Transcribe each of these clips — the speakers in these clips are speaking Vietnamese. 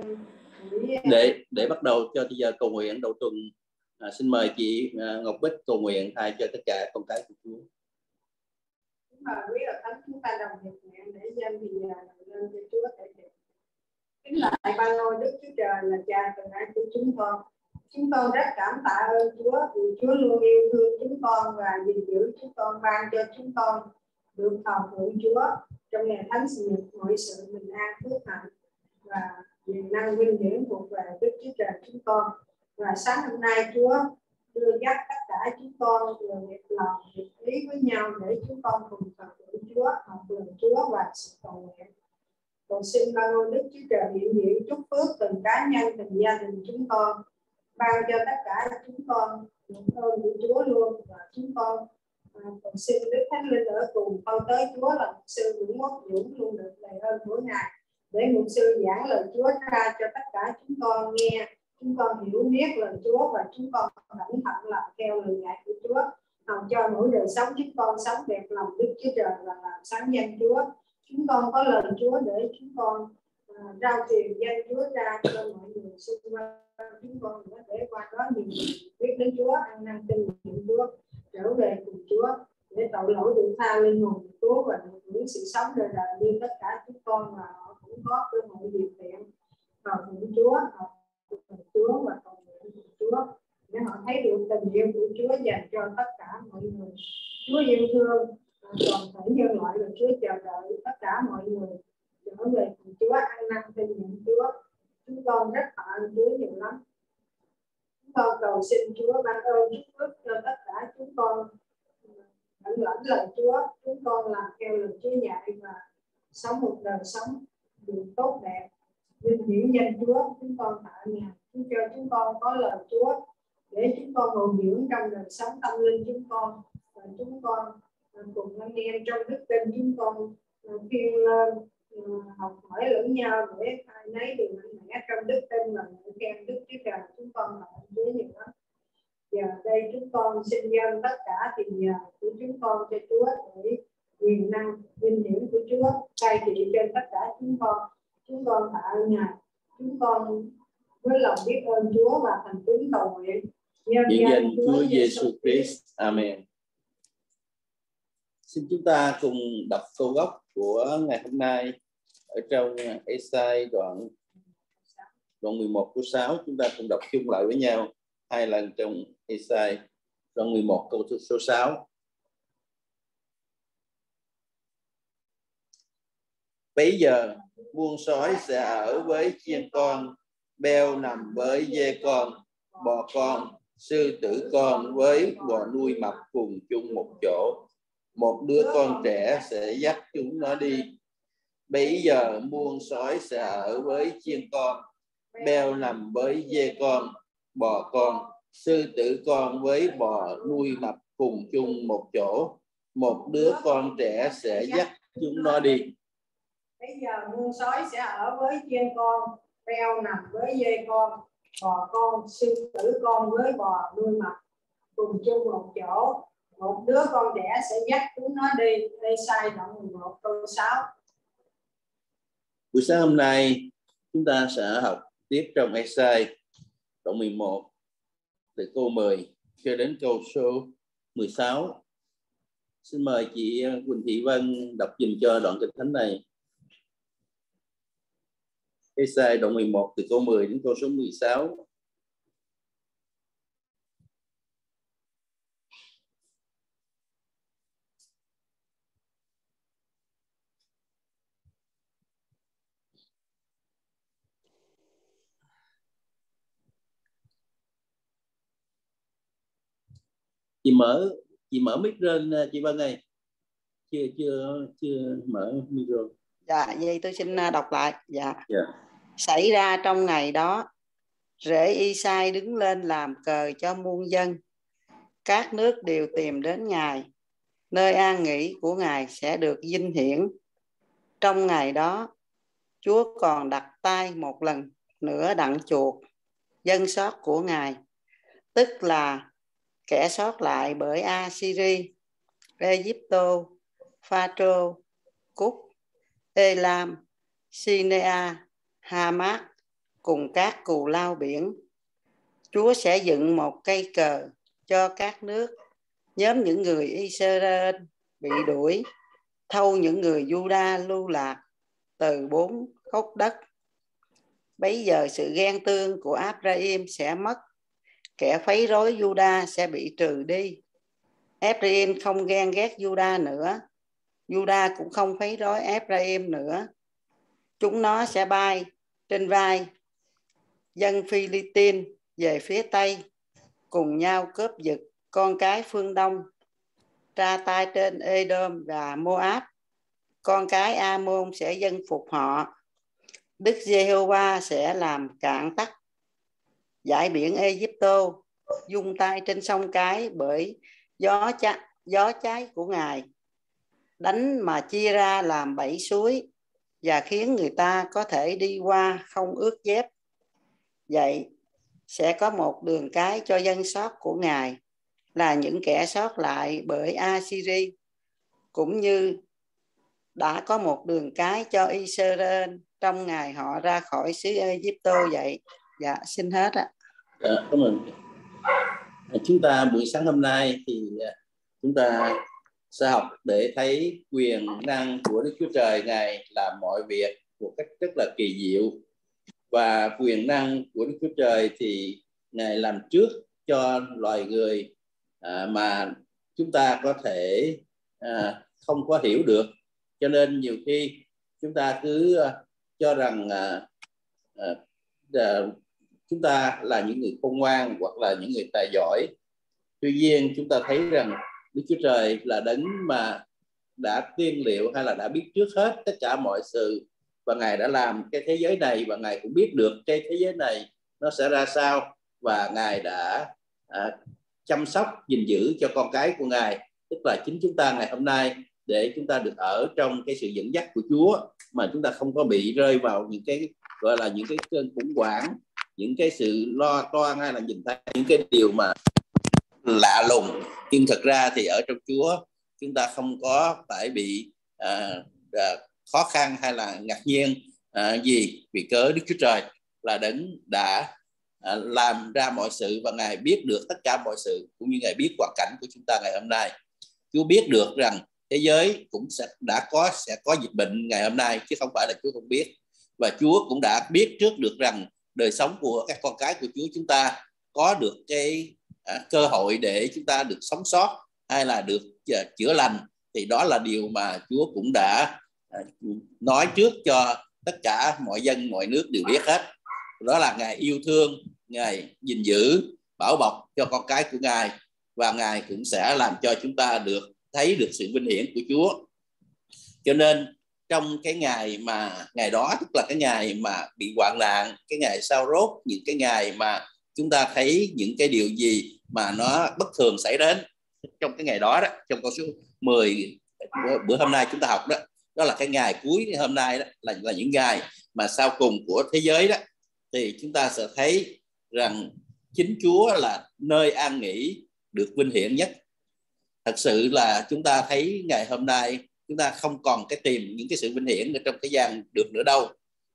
Để bắt đầu cho bây giờ cầu nguyện đầu tuần, xin mời chị Ngọc Bích cầu nguyện thay cho tất cả con cái của Chúa. Mời quý đạo thánh chúng ta đồng nhật nguyện để dân thì lên cho Chúa thể hiện. Kính lạy ba ngôi Đức Chúa Trời là Cha từ ái của chúng con. Chúng con rất cảm tạ ơn Chúa vì Chúa luôn yêu thương chúng con và gìn giữ chúng con, ban cho chúng con được thờ phượng Chúa trong ngày thánh sinh nhật, mọi sự bình an phước hạnh và quyền năng vinh hiển thuộc về Đức Chúa Trời chúng con. Và sáng hôm nay Chúa đưa dắt tất cả chúng con đều việc lòng việc ý với nhau để chúng con cùng thờ phượng Chúa, học lời Chúa và sự cầu nguyện. Cầu xin ban ơn Đức Chúa Trời hiện diện chúc phước từng cá nhân, từng gia đình chúng con, ban cho tất cả chúng con được ơn của Chúa luôn. Và chúng con cầu xin Đức Thánh Linh ở cùng con tới Chúa là mục sư Nguyễn Quốc Dũng luôn được đầy ơn mỗi ngày để mục sư giảng lời Chúa ra cho tất cả chúng con nghe. Chúng con hiểu biết lời Chúa và chúng con cẩn thận làm theo lời dạy của Chúa, hòng cho mỗi đời sống chúng con sống đẹp lòng Đức Chúa Trời và làm sáng danh Chúa. Chúng con có lời Chúa để chúng con rao truyền danh Chúa ra cho mọi người xung quanh chúng con nữa, để qua đó nhiều người biết đến Chúa, ăn năn tin nhận Chúa, trở về cùng Chúa, để tội lỗi được tha, linh hồn được cứu và được hưởng sự sống đời đời như tất cả chúng con, và họ cũng có cơ hội điều thiện vào cùng Chúa, Chúa và cầu nguyện của Chúa, để họ thấy được tình yêu của Chúa dành cho tất cả mọi người. Chúa yêu thương toàn thể nhân loại và Chúa chờ đợi tất cả mọi người trở về cùng Chúa, ăn năn tin nhận Chúa. Chúng con rất tạ ơn Chúa nhiều lắm. Chúng con cầu xin Chúa ban ơn chúc phước cho tất cả chúng con lãnh lời Chúa. Chúng con làm theo lời Chúa dạy và sống một đời sống được tốt đẹp, vinh hiển danh Chúa. Chúng con tạ Ngài Chúa cho chúng con có lời Chúa để chúng con bồi dưỡng trong đời sống tâm linh chúng con, và chúng con cùng anh em trong đức tin chúng con khuyên lên, học hỏi lẫn nhau để ai nấy đều mạnh mẽ trong đức tin và ngợi khen Đức Chúa Trời. Chúng con là Chúa nhiều lắm. Giờ đây chúng con xin dâng tất cả tiền nhờ của chúng con cho Chúa, để quyền năng vinh hiển của Chúa cai trị trên tất cả chúng con. Chúng con tạ ơn Ngài. Chúng con với lòng biết ơn Chúa và thành kính cầu nguyện nhân danh Chúa Giêsu Christ. Amen. Xin chúng ta cùng đọc câu gốc của ngày hôm nay ở trong Ê-sai đoạn 11 câu 6. Chúng ta cùng đọc chung lại với nhau 2 lần trong Ê-sai đoạn 11 câu số 6. Bấy giờ muôn sói sẽ ở với chiên con, beo nằm với dê con, bò con, sư tử con với bò nuôi mập cùng chung một chỗ. Một đứa con trẻ sẽ dắt chúng nó đi. Bấy giờ muôn sói sẽ ở với chiên con, beo nằm với dê con, bò con, sư tử con với bò nuôi mập cùng chung một chỗ. Một đứa con trẻ sẽ dắt chúng nó đi. Bây giờ muôn sói sẽ ở với chiên con, beo nằm với dê con, bò con, sư tử con với bò nuôi mập cùng chung một chỗ. Một đứa con trẻ sẽ dắt chúng nó đi. Ê-sai đoạn 11 câu 6. Buổi sáng hôm nay chúng ta sẽ học tiếp trong Ê-sai đoạn 11 từ câu 10 cho đến câu số 16. Xin mời chị Quỳnh Thị Vân đọc dùm cho đoạn kinh thánh này. Ê-sai đoạn 11 từ câu 10 đến câu số 16. Chị mở mic lên chị Vân ơi. Chưa mở micro. Dạ, vậy tôi xin đọc lại. Dạ. Xảy ra trong ngày đó, rễ Y-sai đứng lên làm cờ cho muôn dân. Các nước đều tìm đến Ngài. Nơi an nghỉ của Ngài sẽ được vinh hiển. Trong ngày đó, Chúa còn đặt tay một lần nữa đặng chuộc dân sót của Ngài, tức là kẻ sót lại bởi Assyri, Egypto, Pharaoh, Cúc, Elam, Sinea, Hamat cùng các cù lao biển. Chúa sẽ dựng một cây cờ cho các nước. Nhóm những người Israel bị đuổi, thâu những người Juda lưu lạc từ 4 khúc đất. Bấy giờ sự ghen tương của Ephraim sẽ mất, kẻ phấy rối Juda sẽ bị trừ đi. Ephraim không ghen ghét Juda nữa, Juda cũng không phấy rối Ephraim nữa. Chúng nó sẽ bay trên vai dân Philippines về phía Tây, cùng nhau cướp giật con cái phương Đông, tra tay trên Edom và Moab. Con cái Ammon sẽ dân phục họ. Đức Giê-hô-va sẽ làm cạn tắc dải biển Ê-díp-tô, dung tay trên sông Cái bởi gió cháy của Ngài, đánh mà chia ra làm 7 suối và khiến người ta có thể đi qua không ướt dép. Vậy sẽ có một đường cái cho dân sót của Ngài, là những kẻ sót lại bởi Assyri, cũng như đã có một đường cái cho Israel trong ngày họ ra khỏi xứ Ê-díp-tô vậy. Dạ, xin hết ạ. Cảm ơn. Chúng ta buổi sáng hôm nay thì chúng ta sẽ học để thấy quyền năng của Đức Chúa Trời. Ngài làm mọi việc một cách rất là kỳ diệu, và quyền năng của Đức Chúa Trời thì Ngài làm trước cho loài người mà chúng ta có thể không có hiểu được. Cho nên nhiều khi chúng ta cứ cho rằng chúng ta là những người khôn ngoan hoặc là những người tài giỏi. Tuy nhiên chúng ta thấy rằng Đức Chúa Trời là đấng mà đã tiên liệu hay là đã biết trước hết tất cả mọi sự, và Ngài đã làm cái thế giới này, và Ngài cũng biết được cái thế giới này nó sẽ ra sao, và Ngài đã chăm sóc gìn giữ cho con cái của Ngài, tức là chính chúng ta ngày hôm nay, để chúng ta được ở trong cái sự dẫn dắt của Chúa, mà chúng ta không có bị rơi vào những cái gọi là những cái cơn khủng hoảng, những cái sự lo toan, hay là nhìn thấy những cái điều mà lạ lùng. Nhưng thật ra thì ở trong Chúa chúng ta không có phải bị khó khăn hay là ngạc nhiên gì, vì cớ Đức Chúa Trời là đấng đã làm ra mọi sự, và Ngài biết được tất cả mọi sự, cũng như Ngài biết hoàn cảnh của chúng ta ngày hôm nay. Chúa biết được rằng thế giới cũng sẽ có dịch bệnh ngày hôm nay, chứ không phải là Chúa không biết. Và Chúa cũng đã biết trước được rằng đời sống của các con cái của Chúa chúng ta có được cái cơ hội để chúng ta được sống sót hay là được chữa lành. Thì đó là điều mà Chúa cũng đã nói trước cho tất cả mọi dân mọi nước đều biết hết. Đó là Ngài yêu thương, Ngài gìn giữ, bảo bọc cho con cái của Ngài, và Ngài cũng sẽ làm cho chúng ta được thấy được sự vinh hiển của Chúa. Cho nên trong cái ngày đó, tức là cái ngày mà bị hoạn nạn, cái ngày sau rốt, những cái ngày mà chúng ta thấy những cái điều gì mà nó bất thường xảy đến trong cái ngày đó, trong câu số 10 bữa hôm nay chúng ta học đó là cái ngày cuối hôm nay đó, là những ngày mà sau cùng của thế giới đó, thì chúng ta sẽ thấy rằng chính Chúa là nơi an nghỉ được vinh hiển nhất. Thật sự là chúng ta thấy ngày hôm nay chúng ta không còn tìm những cái sự vinh hiển ở trong thế gian được nữa đâu.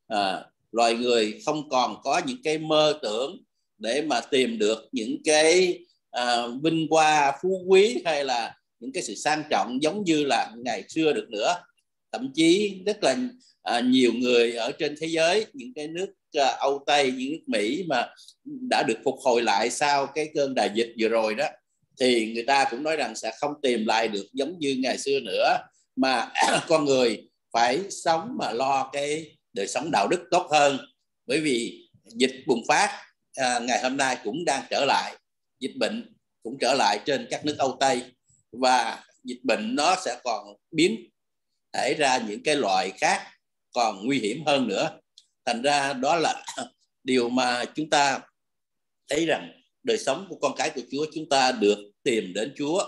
Loài người không còn có những cái mơ tưởng để mà tìm được những cái vinh hoa phú quý hay là những cái sự sang trọng giống như là ngày xưa được nữa. Thậm chí rất là nhiều người ở trên thế giới, những cái nước Âu Tây, những nước Mỹ mà đã được phục hồi lại sau cái cơn đại dịch vừa rồi đó, thì người ta cũng nói rằng sẽ không tìm lại được giống như ngày xưa nữa, mà con người phải sống mà lo cái đời sống đạo đức tốt hơn. Bởi vì dịch bùng phát ngày hôm nay cũng đang trở lại, dịch bệnh cũng trở lại trên các nước Âu Tây, và dịch bệnh nó sẽ còn biến thể ra những cái loại khác còn nguy hiểm hơn nữa. Thành ra đó là điều mà chúng ta thấy rằng đời sống của con cái của Chúa, chúng ta được tìm đến Chúa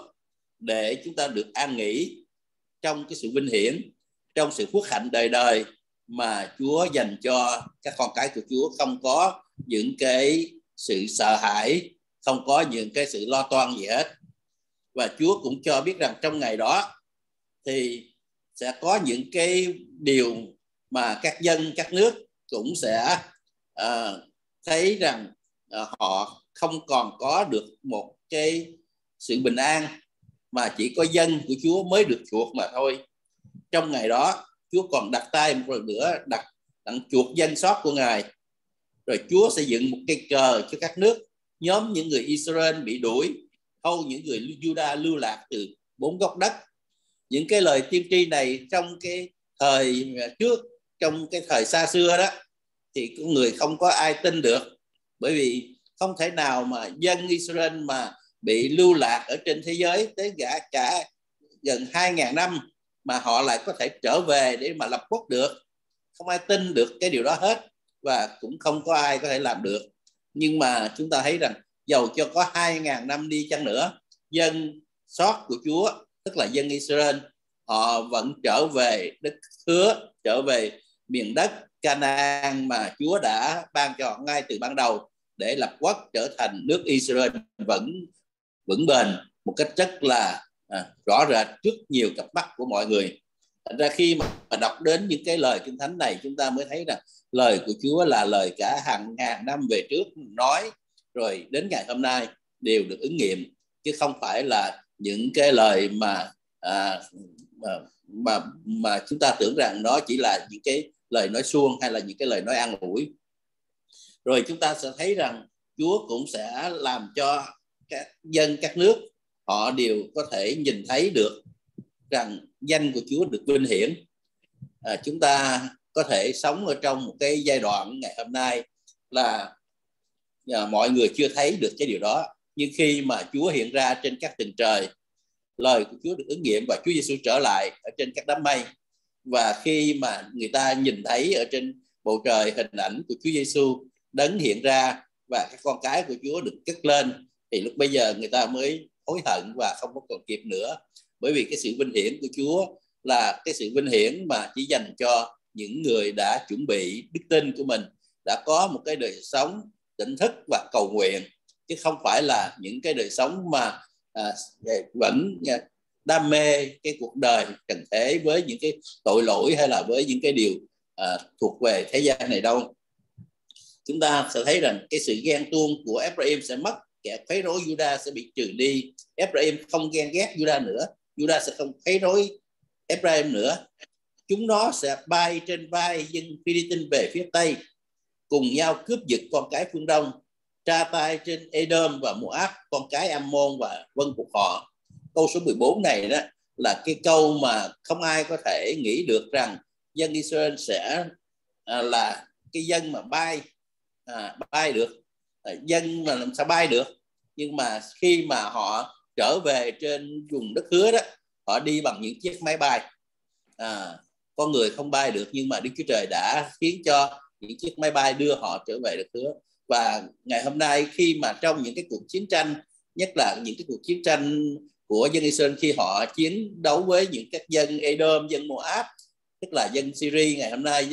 để chúng ta được an nghỉ trong cái sự vinh hiển, trong sự phước hạnh đời đời mà Chúa dành cho các con cái của Chúa. Không có những cái sự sợ hãi, không có những cái sự lo toan gì hết. Và Chúa cũng cho biết rằng trong ngày đó thì sẽ có những cái điều mà các dân, các nước cũng sẽ thấy rằng họ không còn có được một cái sự bình an, mà chỉ có dân của Chúa mới được chuộc mà thôi. Trong ngày đó Chúa còn đặt tay một lần nữa đặt chuộc dân sót của Ngài. Rồi Chúa sẽ dựng một cây cờ cho các nước, nhóm những người Israel bị đuổi, hầu những người Juda lưu lạc từ 4 góc đất. Những cái lời tiên tri này trong cái thời trước, trong cái thời xa xưa đó, thì con người không có ai tin được, bởi vì không thể nào mà dân Israel mà bị lưu lạc ở trên thế giới tới cả gần 2.000 năm mà họ lại có thể trở về để mà lập quốc được. Không ai tin được cái điều đó hết, và cũng không có ai có thể làm được. Nhưng mà chúng ta thấy rằng dầu cho có 2.000 năm đi chăng nữa, dân sót của Chúa, tức là dân Israel, họ vẫn trở về đất hứa, trở về miền đất Canaan mà Chúa đã ban cho họ ngay từ ban đầu, để lập quốc trở thành nước Israel vững bền một cách rất là rõ rệt trước nhiều cặp mắt của mọi người. Thành ra khi mà đọc đến những cái lời Kinh Thánh này, chúng ta mới thấy rằng lời của Chúa là lời cả hàng ngàn năm về trước nói, rồi đến ngày hôm nay đều được ứng nghiệm, chứ không phải là những cái lời mà chúng ta tưởng rằng nó chỉ là những cái lời nói suông hay là những cái lời nói an ủi. Rồi chúng ta sẽ thấy rằng Chúa cũng sẽ làm cho các dân các nước họ đều có thể nhìn thấy được rằng danh của Chúa được vinh hiển. Chúng ta có thể sống ở trong một cái giai đoạn ngày hôm nay là mọi người chưa thấy được cái điều đó, nhưng khi mà Chúa hiện ra trên các tầng trời, lời của Chúa được ứng nghiệm và Chúa Giêsu trở lại ở trên các đám mây, và khi mà người ta nhìn thấy ở trên bầu trời hình ảnh của Chúa Giêsu đấng hiện ra và các con cái của Chúa được cất lên, thì lúc bây giờ người ta mới hối hận và không có còn kịp nữa. Bởi vì cái sự vinh hiển của Chúa là cái sự vinh hiển mà chỉ dành cho những người đã chuẩn bị đức tin của mình, đã có một cái đời sống tỉnh thức và cầu nguyện, chứ không phải là những cái đời sống mà vẫn đam mê cái cuộc đời trần thế với những cái tội lỗi hay là với những cái điều thuộc về thế gian này đâu. Chúng ta sẽ thấy rằng cái sự ghen tuông của Ephraim sẽ mất, kẻ quấy rối Juda sẽ bị trừ đi. Ephraim không ghen ghét Juda nữa, Juda sẽ không quấy rối Ephraim nữa. Chúng nó sẽ bay trên vai dân Philippines về phía Tây, cùng nhau cướp giật con cái phương Đông, tra tay trên Edom và Moab, con cái Ammon, và vâng phục họ. Câu số 14 này đó là cái câu mà không ai có thể nghĩ được rằng dân Israel sẽ là cái dân mà bay được. Dân mà làm sao bay được? Nhưng mà khi mà họ trở về trên vùng đất hứa đó, họ đi bằng những chiếc máy bay. Con người không bay được, nhưng mà Đức Chúa Trời đã khiến cho những chiếc máy bay đưa họ trở về đất hứa. Và ngày hôm nay khi mà trong những cái cuộc chiến tranh, nhất là những cái cuộc chiến tranh của dân Israel khi họ chiến đấu với những các dân Edom, dân Moab, tức là dân Syria ngày hôm nay,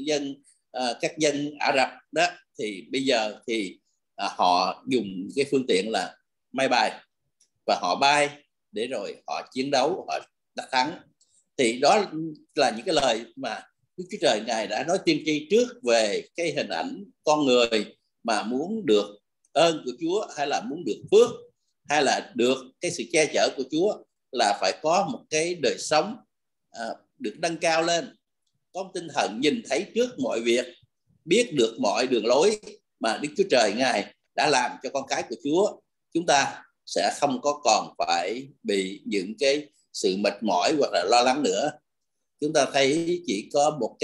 các dân Ả Rập đó, thì bây giờ thì họ dùng cái phương tiện là máy bay, và họ bay để rồi họ chiến đấu, họ đã thắng. Thì đó là những cái lời mà Đức Chúa Trời Ngài đã nói tiên tri trước về cái hình ảnh con người mà muốn được ơn của Chúa, hay là muốn được phước, hay là được cái sự che chở của Chúa, là phải có một cái đời sống được nâng cao lên, có tinh thần nhìn thấy trước mọi việc, biết được mọi đường lối mà Đức Chúa Trời Ngài đã làm cho con cái của Chúa. Chúng ta sẽ không có còn phải bị những cái sự mệt mỏi hoặc là lo lắng nữa. Chúng ta thấy chỉ có một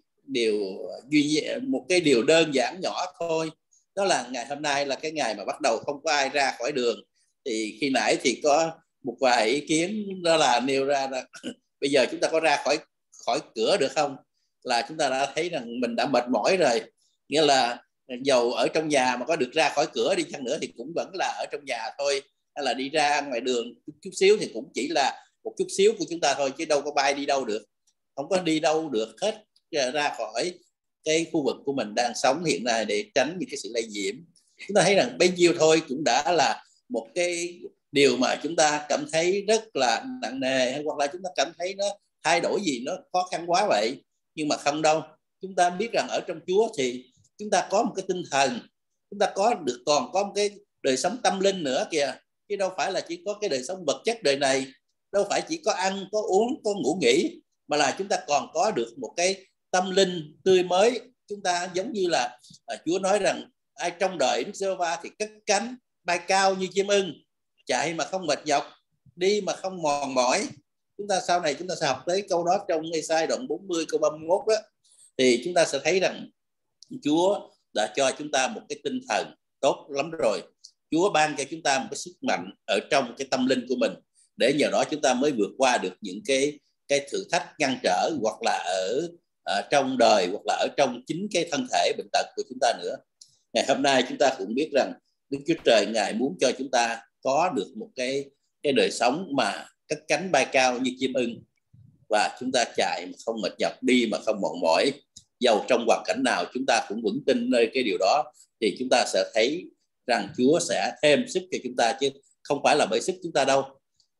cái điều đơn giản nhỏ thôi, đó là ngày hôm nay là cái ngày mà bắt đầu không có ai ra khỏi đường. Thì khi nãy thì có một vài ý kiến đó là nêu ra là bây giờ chúng ta có ra khỏi cửa được không? Là chúng ta đã thấy rằng mình đã mệt mỏi rồi. Nghĩa là dầu ở trong nhà mà có được ra khỏi cửa đi chăng nữa thì cũng vẫn là ở trong nhà thôi, hay là đi ra ngoài đường chút xíu thì cũng chỉ là một chút xíu của chúng ta thôi, chứ đâu có bay đi đâu được, không có đi đâu được hết ra khỏi cái khu vực của mình đang sống hiện nay để tránh những cái sự lây nhiễm. Chúng ta thấy rằng bấy nhiêu thôi cũng đã là một cái điều mà chúng ta cảm thấy rất là nặng nề, hoặc là chúng ta cảm thấy nó thay đổi gì nó khó khăn quá vậy. Nhưng mà không đâu, chúng ta biết rằng ở trong Chúa thì chúng ta có một cái tinh thần, chúng ta còn có một cái đời sống tâm linh nữa kìa, chứ đâu phải là chỉ có cái đời sống vật chất đời này, đâu phải chỉ có ăn, có uống, có ngủ nghỉ, mà là chúng ta còn có được một cái tâm linh tươi mới. Chúng ta giống như là Chúa nói rằng ai trong đợi Đức Giê-hô-va thì cất cánh bay cao như chim ưng, chạy mà không mệt nhọc, đi mà không mòn mỏi. Chúng ta sau này chúng ta sẽ học tới câu đó trong Ê-sai đoạn 40 câu 31 đó, thì chúng ta sẽ thấy rằng Chúa đã cho chúng ta một cái tinh thần tốt lắm rồi. Chúa ban cho chúng ta một cái sức mạnh ở trong cái tâm linh của mình, để nhờ đó chúng ta mới vượt qua được những cái thử thách ngăn trở, hoặc là ở trong đời, hoặc là ở trong chính cái thân thể bệnh tật của chúng ta nữa. Ngày hôm nay chúng ta cũng biết rằng Đức Chúa Trời Ngài muốn cho chúng ta có được một cái đời sống mà cất cánh bay cao như chim ưng, và chúng ta chạy mà không mệt nhọc, đi mà không mòn mỏi. Dầu trong hoàn cảnh nào chúng ta cũng vững tin nơi cái điều đó, thì chúng ta sẽ thấy rằng Chúa sẽ thêm sức cho chúng ta, chứ không phải là bởi sức chúng ta đâu.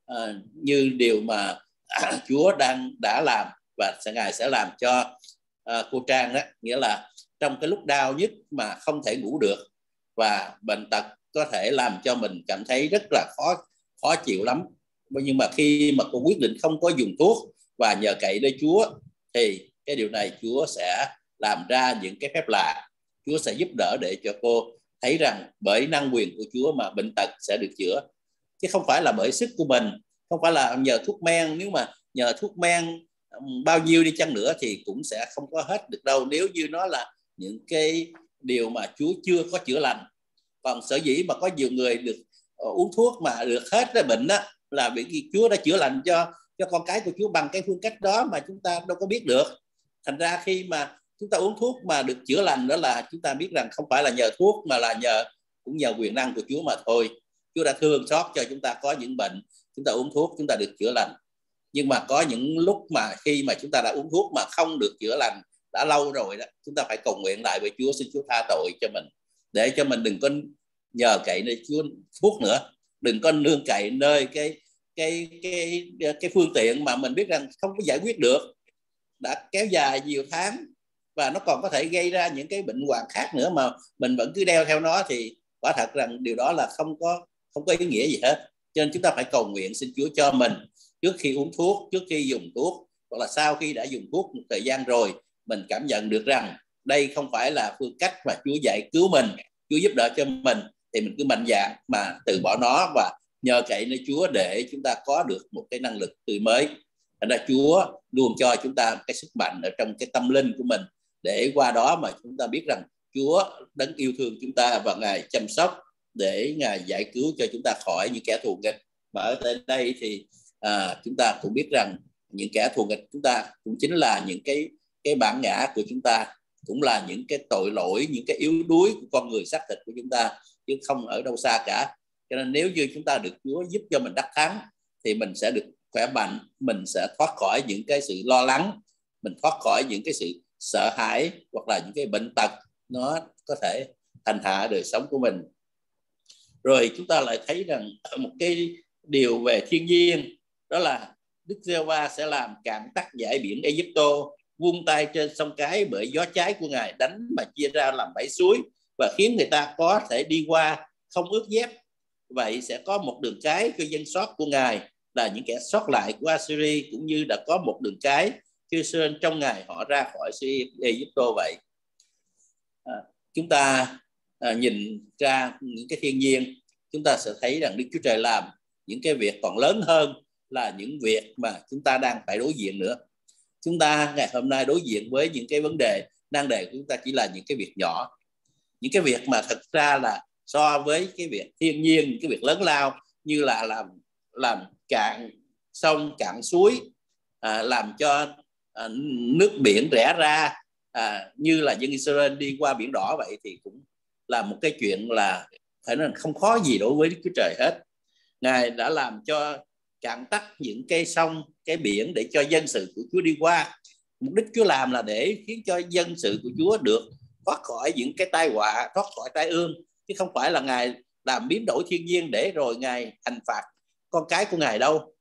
Như điều mà Chúa đã làm và Ngài sẽ làm cho cô Trang đó, nghĩa là trong cái lúc đau nhất mà không thể ngủ được, và bệnh tật có thể làm cho mình cảm thấy rất là khó chịu lắm, nhưng mà khi mà cô quyết định không có dùng thuốc và nhờ cậy nơi Chúa, thì cái điều này Chúa sẽ làm ra những cái phép lạ. Chúa sẽ giúp đỡ để cho cô thấy rằng bởi năng quyền của Chúa mà bệnh tật sẽ được chữa, chứ không phải là bởi sức của mình, không phải là nhờ thuốc men. Nếu mà nhờ thuốc men bao nhiêu đi chăng nữa thì cũng sẽ không có hết được đâu, nếu như nó là những cái điều mà Chúa chưa có chữa lành. Còn sở dĩ mà có nhiều người được uống thuốc mà được hết cái bệnh đó, là bởi vì Chúa đã chữa lành cho con cái của Chúa bằng cái phương cách đó mà chúng ta đâu có biết được. Thành ra khi mà chúng ta uống thuốc mà được chữa lành, đó là chúng ta biết rằng không phải là nhờ thuốc, mà là cũng nhờ quyền năng của Chúa mà thôi. Chúa đã thương xót cho chúng ta có những bệnh, chúng ta uống thuốc chúng ta được chữa lành. Nhưng mà có những lúc mà khi mà chúng ta đã uống thuốc mà không được chữa lành đã lâu rồi đó, chúng ta phải cầu nguyện lại với Chúa, xin Chúa tha tội cho mình, để cho mình đừng có nhờ cậy nơi Chúa thuốc nữa, đừng có nương cậy nơi cái phương tiện mà mình biết rằng không có giải quyết được, đã kéo dài nhiều tháng, và nó còn có thể gây ra những cái bệnh hoạn khác nữa mà mình vẫn cứ đeo theo nó, thì quả thật rằng điều đó là không có ý nghĩa gì hết. Cho nên chúng ta phải cầu nguyện xin Chúa cho mình, trước khi uống thuốc, trước khi dùng thuốc, hoặc là sau khi đã dùng thuốc một thời gian rồi, mình cảm nhận được rằng đây không phải là phương cách mà Chúa dạy cứu mình, Chúa giúp đỡ cho mình, thì mình cứ mạnh dạn mà từ bỏ nó và nhờ cậy nơi Chúa để chúng ta có được một cái năng lực tươi mới. Thành ra Chúa luôn cho chúng ta cái sức mạnh ở trong cái tâm linh của mình, để qua đó mà chúng ta biết rằng Chúa đấng yêu thương chúng ta và Ngài chăm sóc để Ngài giải cứu cho chúng ta khỏi những kẻ thù nghịch. Mà ở đây thì chúng ta cũng biết rằng những kẻ thù nghịch chúng ta cũng chính là những cái bản ngã của chúng ta, cũng là những cái tội lỗi, những cái yếu đuối của con người xác thịt của chúng ta, chứ không ở đâu xa cả. Cho nên nếu như chúng ta được Chúa giúp cho mình đắc thắng, thì mình sẽ được khỏe mạnh, mình sẽ thoát khỏi những cái sự lo lắng, mình thoát khỏi những cái sự sợ hãi, hoặc là những cái bệnh tật nó có thể hành hạ đời sống của mình. Rồi chúng ta lại thấy rằng một cái điều về thiên nhiên, đó là Đức Giê-hô-va sẽ làm cạn tắc dải biển Ai-Cập, vung tay trên sông Cái bởi gió cháy của Ngài đánh mà chia ra làm 7 suối, và khiến người ta có thể đi qua không ướt dép. Vậy sẽ có một đường cái cho dân sót của Ngài, là những kẻ sót lại của Assyri, cũng như đã có một đường cái cho Israel trong ngày họ ra khỏi Ai-Cập vậy. Chúng ta nhìn ra những cái thiên nhiên, chúng ta sẽ thấy rằng Đức Chúa Trời làm những cái việc còn lớn hơn là những việc mà chúng ta đang phải đối diện nữa. Chúng ta ngày hôm nay đối diện với những cái vấn đề nan đề của chúng ta chỉ là những cái việc nhỏ, những cái việc mà thật ra là so với cái việc thiên nhiên, những cái việc lớn lao như là làm cạn sông cạn suối, làm cho nước biển rẽ ra, như là dân Israel đi qua biển đỏ vậy, thì cũng là một cái chuyện là phải nói không khó gì đối với Đức Chúa Trời hết. Ngài đã làm cho cạn tắc những cái sông, cái biển để cho dân sự của Chúa đi qua. Mục đích Chúa làm là để khiến cho dân sự của Chúa được thoát khỏi những cái tai họa, thoát khỏi tai ương, chứ không phải là Ngài làm biến đổi thiên nhiên để rồi Ngài hành phạt con cái của Ngài đâu.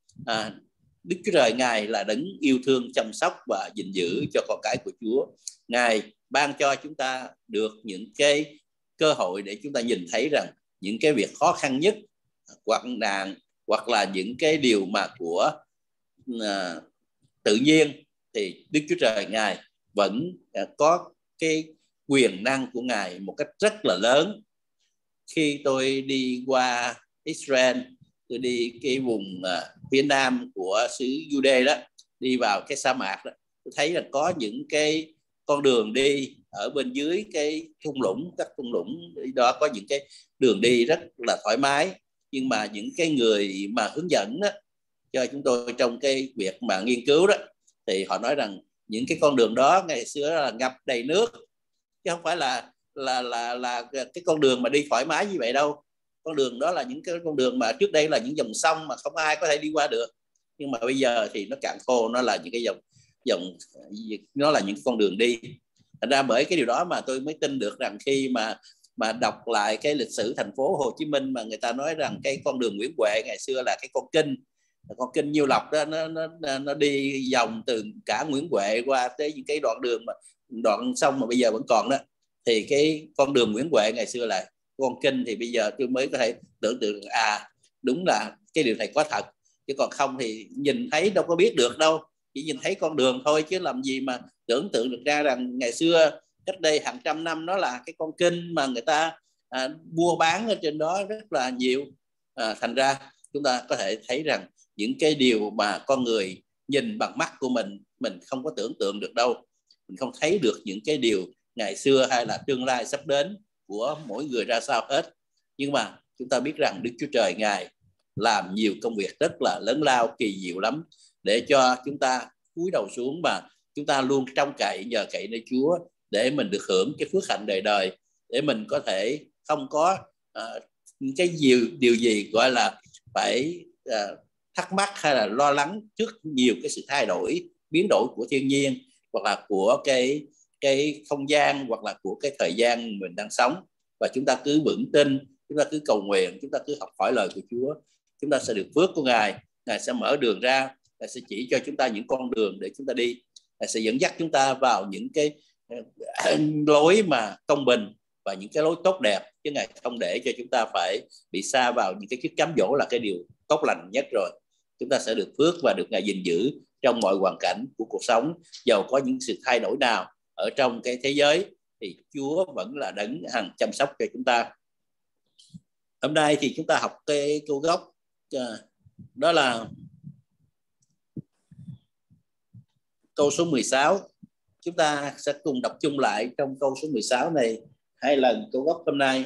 Đức Chúa Trời Ngài là đấng yêu thương, chăm sóc và gìn giữ cho con cái của Chúa. Ngài ban cho chúng ta được những cái cơ hội để chúng ta nhìn thấy rằng những cái việc khó khăn nhất, hoặc nạn, hoặc là những cái điều mà của tự nhiên, thì Đức Chúa Trời Ngài vẫn có cái quyền năng của Ngài một cách rất là lớn. Khi tôi đi qua Israel, tôi đi cái vùng phía nam của xứ Jude đó, đi vào cái sa mạc đó, tôi thấy là có những cái con đường đi ở bên dưới cái thung lũng, các thung lũng đó có những cái đường đi rất là thoải mái. Nhưng mà những cái người mà hướng dẫn đó, cho chúng tôi trong cái việc mà nghiên cứu đó, thì họ nói rằng những cái con đường đó ngày xưa là ngập đầy nước, chứ không phải là cái con đường mà đi thoải mái như vậy đâu. Con đường đó là những cái con đường mà trước đây là những dòng sông mà không ai có thể đi qua được, nhưng mà bây giờ thì nó cạn khô, nó là những cái dòng nó là những con đường đi. Thành ra bởi cái điều đó mà tôi mới tin được rằng khi mà đọc lại cái lịch sử thành phố Hồ Chí Minh, mà người ta nói rằng cái con đường Nguyễn Huệ ngày xưa là cái con kinh Nhiêu Lộc đó, nó đi vòng từ cả Nguyễn Huệ qua tới những cái đoạn đường mà đoạn sông mà bây giờ vẫn còn đó. Thì cái con đường Nguyễn Huệ ngày xưa là con kinh, thì bây giờ tôi mới có thể tưởng tượng đúng là cái điều này có thật, chứ còn không thì nhìn thấy đâu có biết được đâu, chỉ nhìn thấy con đường thôi, chứ làm gì mà tưởng tượng được ra rằng ngày xưa cách đây hàng trăm năm nó là cái con kinh mà người ta mua bán ở trên đó rất là nhiều. Thành ra chúng ta có thể thấy rằng những cái điều mà con người nhìn bằng mắt của mình không có tưởng tượng được đâu. Mình không thấy được những cái điều ngày xưa hay là tương lai sắp đến của mỗi người ra sao hết. Nhưng mà chúng ta biết rằng Đức Chúa Trời Ngài làm nhiều công việc rất là lớn lao, kỳ diệu lắm, để cho chúng ta cúi đầu xuống mà chúng ta luôn trông cậy, nhờ cậy nơi Chúa để mình được hưởng cái phước hạnh đời đời, để mình có thể không có cái điều gì gọi là phải thắc mắc hay là lo lắng trước nhiều cái sự thay đổi, biến đổi của thiên nhiên, hoặc là của cái không gian, hoặc là của cái thời gian mình đang sống. Và chúng ta cứ vững tin, chúng ta cứ cầu nguyện, chúng ta cứ học hỏi lời của Chúa, chúng ta sẽ được phước của Ngài. Ngài sẽ mở đường ra, Ngài sẽ chỉ cho chúng ta những con đường để chúng ta đi, Ngài sẽ dẫn dắt chúng ta vào những cái lối mà công bình và những cái lối tốt đẹp, chứ Ngài không để cho chúng ta phải bị sa vào những cái chức cám dỗ, là cái điều tốt lành nhất rồi. Chúng ta sẽ được phước và được Ngài gìn giữ trong mọi hoàn cảnh của cuộc sống. Dầu có những sự thay đổi nào ở trong cái thế giới thì Chúa vẫn là đấng hằng chăm sóc cho chúng ta. Hôm nay thì chúng ta học cái câu gốc, đó là câu số 16. Chúng ta sẽ cùng đọc chung lại trong câu số 16 này 2 lần câu gốc hôm nay.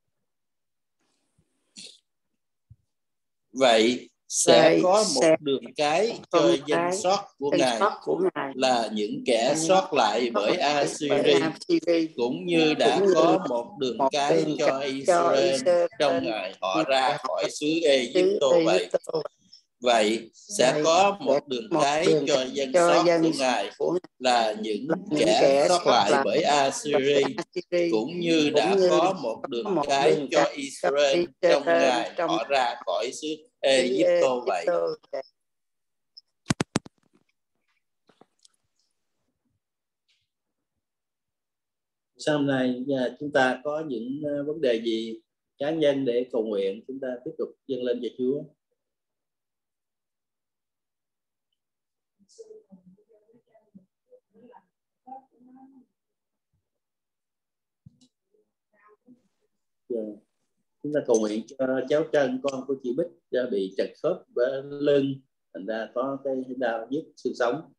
Vậy sẽ có một đường cái cho dân sót của Ngài, là những kẻ sót lại bởi Assyri, cũng như đã có một đường cái cho Israel trong ngày họ ra khỏi xứ Ai-cập vậy. Vậy sẽ có một đường cái cho dân sót của Ngài, là những kẻ sót lại bởi Assyri, cũng như đã có một đường cái cho Israel trong ngày họ ra khỏi xứ Ai-cập vậy. Sau này chúng ta có những vấn đề gì cá nhân để cầu nguyện, chúng ta tiếp tục dâng lên cho Chúa. Chúng ta cầu nguyện cho cháu Trân, con của chị Bích, bị trật khớp và lưng, thành ra có cái đau nhức xương sống.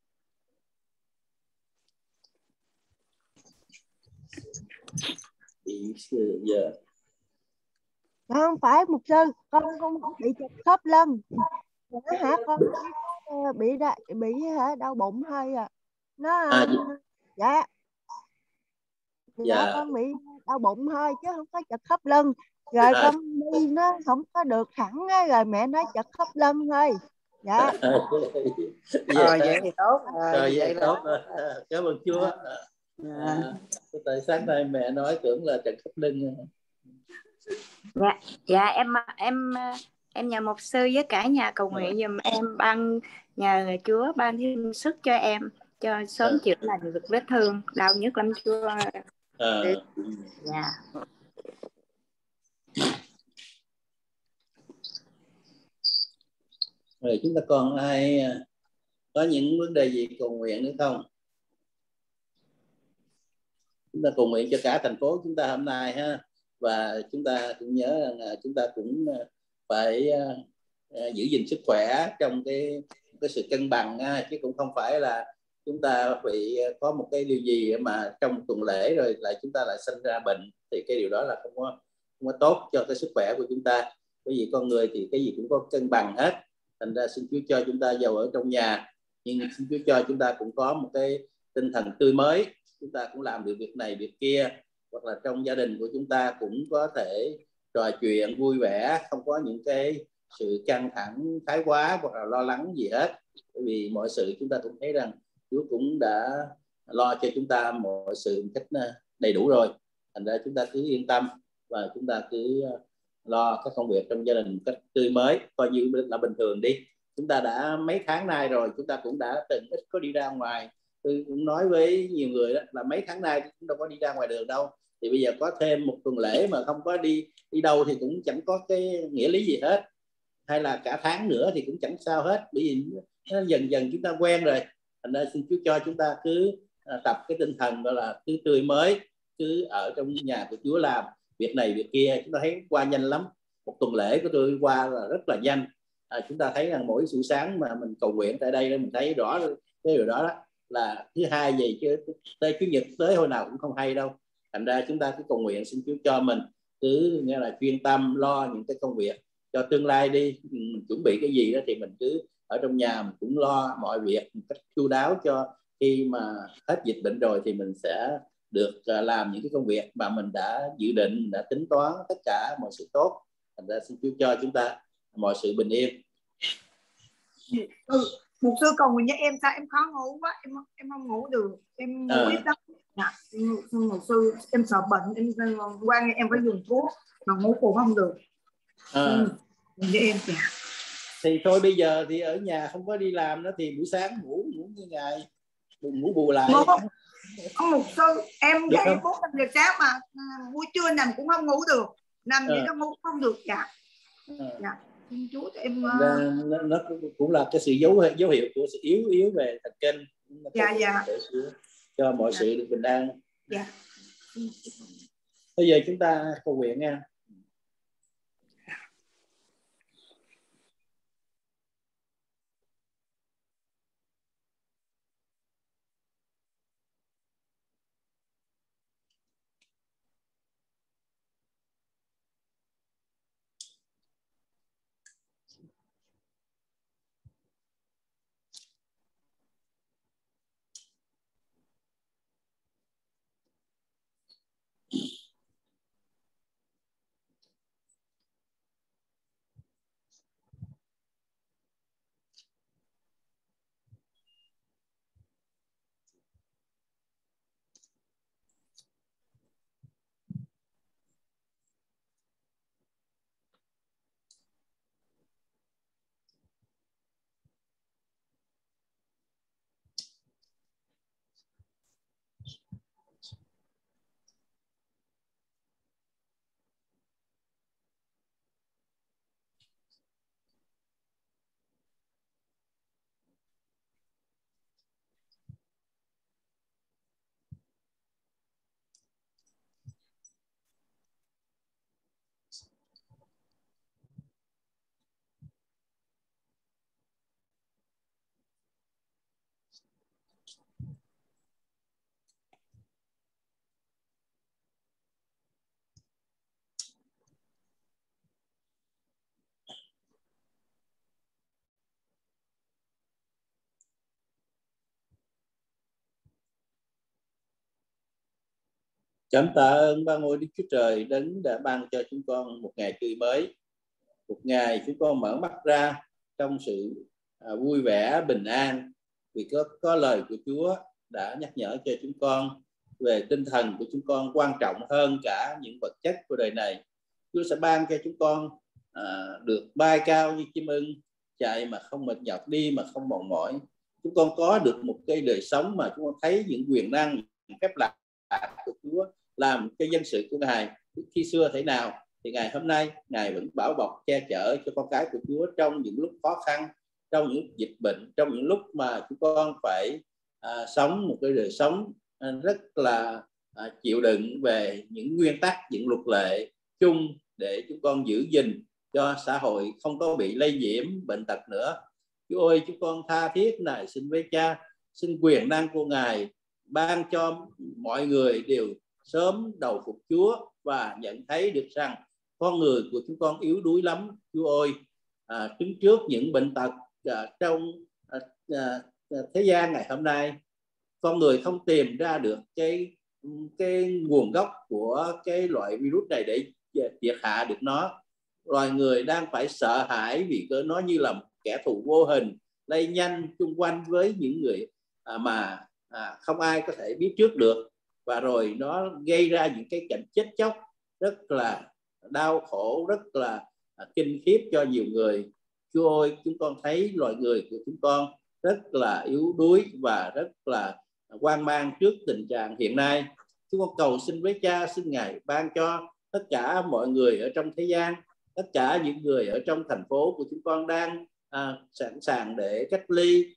Thì giờ không phải mục sư, con bị trật khớp lưng hả? Con bị đau bụng thôi à. Nó dạ con bị đau bụng thôi chứ không có trật khớp lưng. Rồi con đi nó không có được thẳng á, rồi mẹ nói trật khớp lưng thôi. Dạ. Vậy thì tốt rồi. Vậy tốt rồi. Cảm ơn Chúa. Tại sáng nay mẹ nói tưởng là trật khớp lưng. Dạ em nhờ mục sư với cả nhà cầu nguyện giùm em, ban nhờ Chúa ban thêm sức cho em cho sớm chữa lành được vết thương đau nhức lắm Chúa. Dạ. Rồi chúng ta còn ai có những vấn đề gì cầu nguyện nữa không? Chúng ta cầu nguyện cho cả thành phố chúng ta hôm nay ha, và chúng ta cũng nhớ là chúng ta cũng phải giữ gìn sức khỏe trong cái sự cân bằng ha, chứ cũng không phải là chúng ta bị có một cái điều gì mà trong tuần lễ rồi lại chúng ta lại sinh ra bệnh, thì cái điều đó là không có tốt cho cái sức khỏe của chúng ta. Bởi vì con người thì cái gì cũng có cân bằng hết. Thành ra xin Chúa cho chúng ta giàu ở trong nhà, nhưng xin Chúa cho chúng ta cũng có một cái tinh thần tươi mới, chúng ta cũng làm được việc này việc kia, hoặc là trong gia đình của chúng ta cũng có thể trò chuyện vui vẻ, không có những cái sự căng thẳng thái quá hoặc là lo lắng gì hết. Bởi vì mọi sự chúng ta cũng thấy rằng Chúa cũng đã lo cho chúng ta mọi sự một cách đầy đủ rồi. Thành ra chúng ta cứ yên tâm và chúng ta cứ lo các công việc trong gia đình một cách tươi mới, coi như là bình thường đi. Chúng ta đã mấy tháng nay rồi, chúng ta cũng đã từng ít có đi ra ngoài. Tôi cũng nói với nhiều người đó là mấy tháng nay cũng đâu có đi ra ngoài đường đâu, thì bây giờ có thêm một tuần lễ mà không có đi đâu thì cũng chẳng có cái nghĩa lý gì hết, hay là cả tháng nữa thì cũng chẳng sao hết, bởi vì nó dần dần chúng ta quen rồi. Thành ra xin Chúa cho chúng ta cứ tập cái tinh thần đó là cứ tươi mới, cứ ở trong nhà của Chúa làm việc này việc kia. Chúng ta thấy qua nhanh lắm, một tuần lễ của tôi qua là rất là nhanh. Chúng ta thấy rằng mỗi buổi sáng mà mình cầu nguyện tại đây mình thấy rõ cái điều đó, là thứ hai vậy chứ tới Chủ nhật tới hồi nào cũng không hay đâu. Thành ra chúng ta cứ cầu nguyện xin Chúa cho mình cứ nghe là chuyên tâm lo những cái công việc cho tương lai đi. Mình chuẩn bị cái gì đó thì mình cứ ở trong nhà mình cũng lo mọi việc một cách chu đáo, cho khi mà hết dịch bệnh rồi thì mình sẽ được làm những cái công việc mà mình đã dự định, đã tính toán tất cả mọi sự tốt. Thành ra xin Chúa cho chúng ta mọi sự bình yên. Một sư cầu nguyện với em, sao em khó ngủ quá, em không ngủ được, em ngủ ít lắm. Một sư em sợ bệnh, em qua em phải dùng thuốc mà ngủ cũng không được. Với em thì thôi bây giờ thì ở nhà không có đi làm đó thì buổi sáng ngủ như ngày, ngủ bù lại. Ông mục sư, em dậy 4-5 giờ sáng mà buổi trưa nằm cũng không ngủ được, nằm vậy nó ngủ không được. Dạ. Chú em nó cũng là cái sự dấu hiệu của sự yếu về thần kinh. Dạ. Cho mọi sự được bình an. Dạ. Bây giờ chúng ta cầu nguyện nha. Cảm tạ ơn ba ngôi Đức Chúa Trời đến đã ban cho chúng con một ngày tươi mới, một ngày chúng con mở mắt ra trong sự vui vẻ bình an, vì có lời của Chúa đã nhắc nhở cho chúng con về tinh thần của chúng con quan trọng hơn cả những vật chất của đời này. Chúa sẽ ban cho chúng con được bay cao như chim ưng, chạy mà không mệt nhọc, đi mà không mòn mỏi, chúng con có được một cái đời sống mà chúng con thấy những quyền năng, phép lạ của Chúa làm cái dân sự của Ngài khi xưa thế nào, thì ngày hôm nay Ngài vẫn bảo bọc che chở cho con cái của Chúa trong những lúc khó khăn, trong những lúc dịch bệnh, trong những lúc mà chúng con phải sống một cái đời sống rất là chịu đựng về những nguyên tắc, những luật lệ chung để chúng con giữ gìn cho xã hội không có bị lây nhiễm bệnh tật nữa. Chúa ơi, chúng con tha thiết nài xin với Cha, xin quyền năng của Ngài ban cho mọi người đều sớm đầu phục Chúa và nhận thấy được rằng con người của chúng con yếu đuối lắm. Chúa ơi, đứng trước những bệnh tật trong thế gian ngày hôm nay, con người không tìm ra được cái nguồn gốc của cái loại virus này để triệt hạ được nó. Loài người đang phải sợ hãi vì nó như là một kẻ thù vô hình lây nhanh chung quanh với những người mà không ai có thể biết trước được, và rồi nó gây ra những cái cảnh chết chóc rất là đau khổ, rất là kinh khiếp cho nhiều người. Chúa ơi, chúng con thấy loài người của chúng con rất là yếu đuối và rất là hoang mang trước tình trạng hiện nay. Chúng con cầu xin với Cha, xin Ngài ban cho tất cả mọi người ở trong thế gian, tất cả những người ở trong thành phố của chúng con đang sẵn sàng để cách ly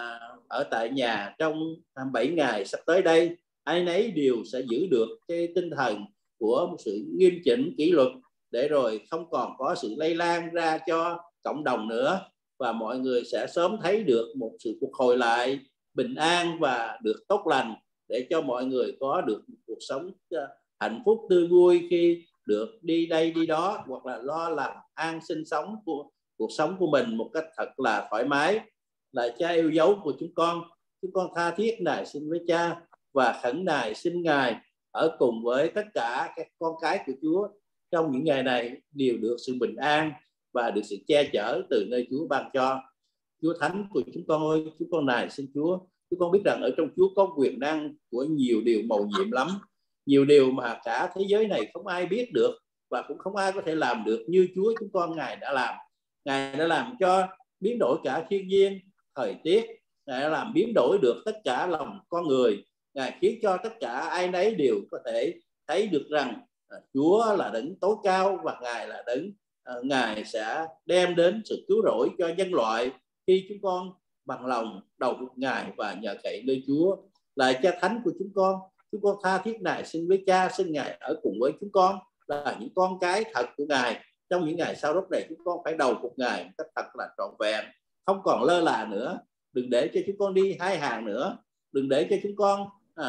ở tại nhà trong 7 ngày sắp tới đây, ai nấy đều sẽ giữ được cái tinh thần của một sự nghiêm chỉnh kỷ luật, để rồi không còn có sự lây lan ra cho cộng đồng nữa, và mọi người sẽ sớm thấy được một sự phục hồi lại bình an và được tốt lành, để cho mọi người có được một cuộc sống hạnh phúc tươi vui khi được đi đây đi đó, hoặc là lo làm an sinh sống của cuộc sống của mình một cách thật là thoải mái. Là Cha yêu dấu của chúng con tha thiết nài xin với Cha và khẩn nài xin Ngài ở cùng với tất cả các con cái của Chúa trong những ngày này đều được sự bình an và được sự che chở từ nơi Chúa ban cho. Chúa Thánh của chúng con ơi, chúng con nài xin Chúa, chúng con biết rằng ở trong Chúa có quyền năng của nhiều điều mầu nhiệm lắm, nhiều điều mà cả thế giới này không ai biết được và cũng không ai có thể làm được như Chúa chúng con Ngài đã làm. Ngài đã làm cho biến đổi cả thiên nhiên, thời tiết, Ngài đã làm biến đổi được tất cả lòng con người. Ngài khiến cho tất cả ai nấy đều có thể thấy được rằng Chúa là đấng tối cao và Ngài là đấng Ngài sẽ đem đến sự cứu rỗi cho nhân loại khi chúng con bằng lòng đầu phục Ngài và nhờ cậy nơi Chúa. Lại Cha Thánh của chúng con tha thiết nài xin với Cha, xin Ngài ở cùng với chúng con là những con cái thật của Ngài. Trong những ngày sau đó này, chúng con phải đầu phục Ngài một cách thật là trọn vẹn, không còn lơ là nữa. Đừng để cho chúng con đi hai hàng nữa, đừng để cho chúng con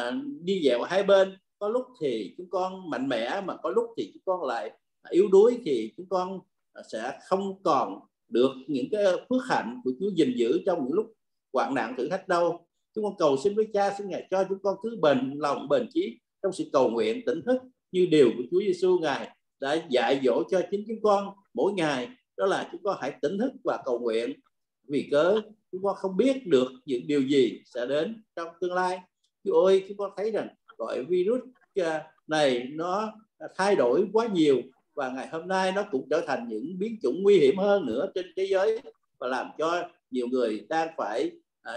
đi dẹo hai bên. Có lúc thì chúng con mạnh mẽ, mà có lúc thì chúng con lại yếu đuối, thì chúng con sẽ không còn được những cái phước hạnh của Chúa gìn giữ trong những lúc hoạn nạn thử thách đâu. Chúng con cầu xin với Cha, xin Ngài cho chúng con cứ bền lòng bền chí trong sự cầu nguyện tỉnh thức như điều của Chúa Giêsu Ngài đã dạy dỗ cho chính chúng con mỗi ngày, đó là chúng con hãy tỉnh thức và cầu nguyện, vì cớ chúng con không biết được những điều gì sẽ đến trong tương lai. Chúa ơi, chúng con thấy rằng loại virus này nó thay đổi quá nhiều, và ngày hôm nay nó cũng trở thành những biến chủng nguy hiểm hơn nữa trên thế giới, và làm cho nhiều người đang phải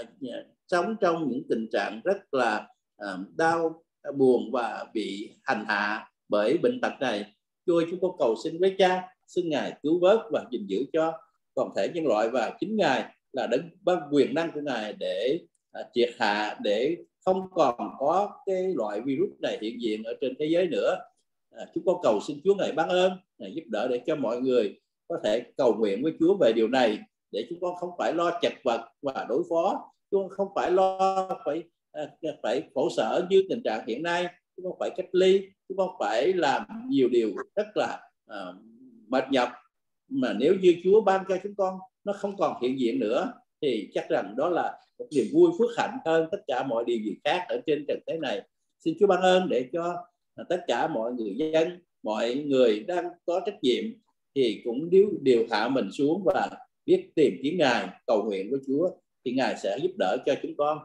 sống trong những tình trạng rất là đau buồn và bị hành hạ bởi bệnh tật này. Chúa ơi, chúng con cầu xin với Cha, xin Ngài cứu vớt và gìn giữ cho toàn thể nhân loại, và chính Ngài là đấng ban quyền năng của Ngài để triệt hạ, để không còn có cái loại virus này hiện diện ở trên thế giới nữa. Chúng con cầu xin Chúa Ngài ban ơn, Ngài giúp đỡ để cho mọi người có thể cầu nguyện với Chúa về điều này, để chúng con không phải lo chật vật và đối phó, chúng con không phải lo phải khổ sở như tình trạng hiện nay. Chúng con phải cách ly, chúng con phải làm nhiều điều rất là mệt nhọc, mà nếu như Chúa ban cho chúng con nó không còn hiện diện nữa, thì chắc rằng đó là một niềm vui phước hạnh hơn tất cả mọi điều gì khác ở trên trần thế này. Xin Chúa ban ơn để cho tất cả mọi người dân, mọi người đang có trách nhiệm thì cũng điều hạ mình xuống và biết tìm kiếm Ngài, cầu nguyện với Chúa, thì Ngài sẽ giúp đỡ cho chúng con.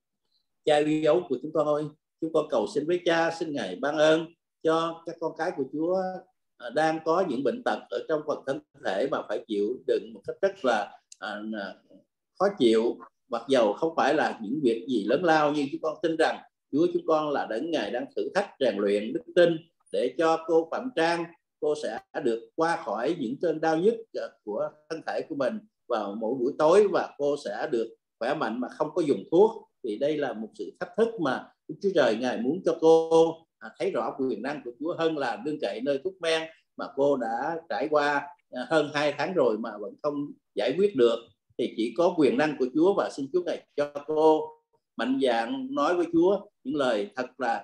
Cha yêu dấu của chúng con ơi, chúng con cầu xin với Cha, xin Ngài ban ơn cho các con cái của Chúa đang có những bệnh tật ở trong phần thân thể mà phải chịu đựng một cách rất là khó chịu, mặc dầu không phải là những việc gì lớn lao, nhưng chúng con tin rằng Chúa chúng con là đấng Ngài đang thử thách rèn luyện đức tin để cho cô Phạm Trang, cô sẽ được qua khỏi những cơn đau nhức của thân thể của mình vào mỗi buổi tối, và cô sẽ được khỏe mạnh mà không có dùng thuốc. Vì đây là một sự thách thức mà Chúa Trời Ngài muốn cho cô thấy rõ quyền năng của Chúa hơn là nương cậy nơi thuốc men mà cô đã trải qua hơn 2 tháng rồi mà vẫn không giải quyết được. Thì chỉ có quyền năng của Chúa, và xin Chúa Ngài cho cô mạnh dạn nói với Chúa những lời thật là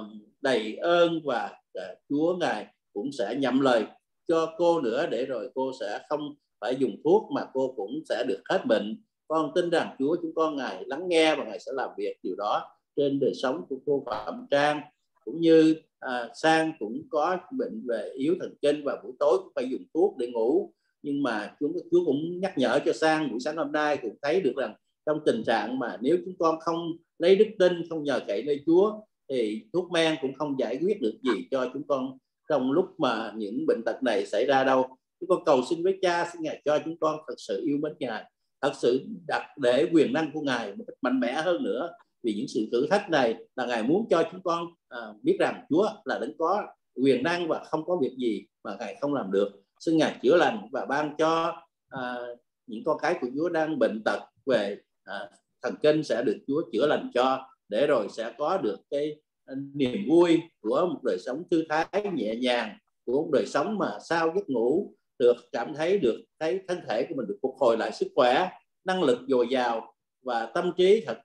đầy ơn, và Chúa Ngài cũng sẽ nhậm lời cho cô nữa, để rồi cô sẽ không phải dùng thuốc mà cô cũng sẽ được hết bệnh. Con tin rằng Chúa chúng con Ngài lắng nghe và Ngài sẽ làm việc điều đó trên đời sống của cô Phạm Trang. Cũng như Sang cũng có bệnh về yếu thần kinh và buổi tối cũng phải dùng thuốc để ngủ, nhưng mà Chúa cũng nhắc nhở cho Sang buổi sáng hôm nay cũng thấy được rằng trong tình trạng mà nếu chúng con không lấy đức tin, không nhờ cậy nơi Chúa, thì thuốc men cũng không giải quyết được gì cho chúng con trong lúc mà những bệnh tật này xảy ra đâu. Chúng con cầu xin với Cha, xin Ngài cho chúng con thật sự yêu mến Ngài, thật sự đặt để quyền năng của Ngài một cách mạnh mẽ hơn nữa. Vì những sự thử thách này là Ngài muốn cho chúng con biết rằng Chúa là đấng có quyền năng và không có việc gì mà Ngài không làm được. Xin Ngài chữa lành và ban cho những con cái của Chúa đang bệnh tật về thần kinh sẽ được Chúa chữa lành cho, để rồi sẽ có được cái niềm vui của một đời sống thư thái nhẹ nhàng, của một đời sống mà sau giấc ngủ được cảm thấy được thấy thân thể của mình được phục hồi lại sức khỏe, năng lực dồi dào và tâm trí thật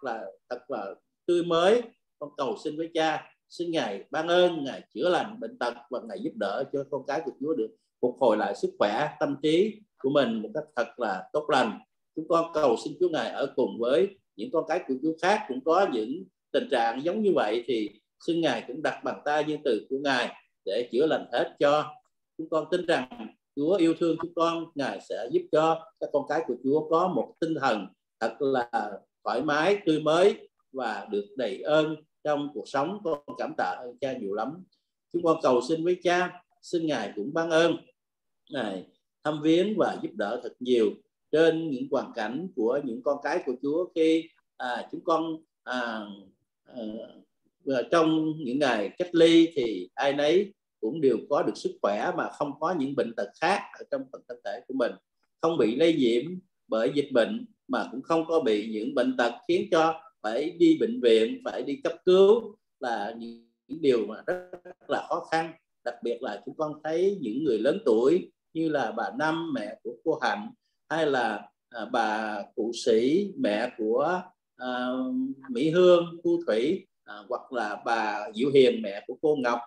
là tươi mới. Con cầu xin với Cha, xin Ngài ban ơn, Ngài chữa lành bệnh tật và Ngài giúp đỡ cho con cái của Chúa được phục hồi lại sức khỏe, tâm trí của mình một cách thật là tốt lành. Chúng con cầu xin Chúa Ngài ở cùng với những con cái của Chúa khác cũng có những tình trạng giống như vậy, thì xin Ngài cũng đặt bàn tay nhân từ của Ngài để chữa lành hết cho. Chúng con tin rằng Chúa yêu thương chúng con, Ngài sẽ giúp cho các con cái của Chúa có một tinh thần thật là thoải mái, tươi mới và được đầy ơn trong cuộc sống. Con cảm tạ ơn Cha nhiều lắm. Chúng con cầu xin với Cha, xin Ngài cũng ban ơn, Ngài thăm viếng và giúp đỡ thật nhiều trên những hoàn cảnh của những con cái của Chúa khi chúng con trong những ngày cách ly thì ai nấy cũng đều có được sức khỏe mà không có những bệnh tật khác ở trong phần thân thể của mình, không bị lây nhiễm bởi dịch bệnh mà cũng không có bị những bệnh tật khiến cho phải đi bệnh viện, phải đi cấp cứu, là những điều mà rất là khó khăn. Đặc biệt là chúng con thấy những người lớn tuổi như là bà Năm, mẹ của cô Hạnh, hay là bà cụ Sĩ, mẹ của Mỹ Hương, Thu Thủy, hoặc là bà Diệu Hiền, mẹ của cô Ngọc,